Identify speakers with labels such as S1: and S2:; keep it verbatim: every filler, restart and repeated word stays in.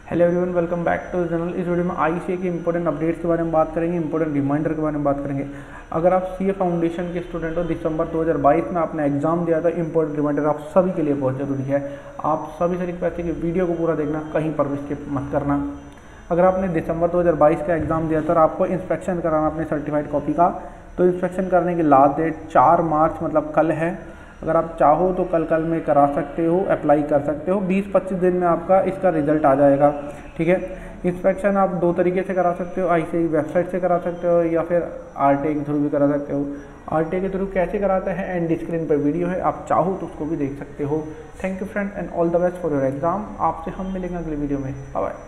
S1: Hello everyone, welcome back to the channel. इस video में ICA की इंपॉर्टेंट अपडेट्स के बारे में बात करेंगे, इंपॉर्टेंट रिमाइंडर के बारे में बात करेंगे। अगर आप सीए फाउंडेशन के स्टूडेंट हो, दिसंबर दो हज़ार बाईस में आपने एग्जाम दिया था, इंपॉर्टेंट रिमाइंडर आप सभी के लिए बहुत ज़रूरी है। आप सभी से रिक्वेस्ट है कि वीडियो को पूरा देखना, कहीं पर भी स्किप मत करना। अगर आपने दिसंबर दो हज़ार बाईस का एग्जाम दिया था और आपको इंस्पेक्शन कराना अपने सर्टिफाइड कॉपी का, तो इंस्पेक्शन करने की लास्ट डेट चार मार्च मतलब कल है। अगर आप चाहो तो कल कल में करा सकते हो, अप्लाई कर सकते हो। बीस पच्चीस दिन में आपका इसका रिजल्ट आ जाएगा। ठीक है, इंस्पेक्शन आप दो तरीके से करा सकते हो, आईसीए वेबसाइट से करा सकते हो या फिर आरटीआई के थ्रू भी करा सकते हो। आरटीआई के थ्रू कैसे कराते हैं एंड स्क्रीन पर वीडियो है, आप चाहो तो उसको भी देख सकते हो। Thank you friend and all the best for your exam. आपसे हम मिलेंगे अगली वीडियो में। Bye bye.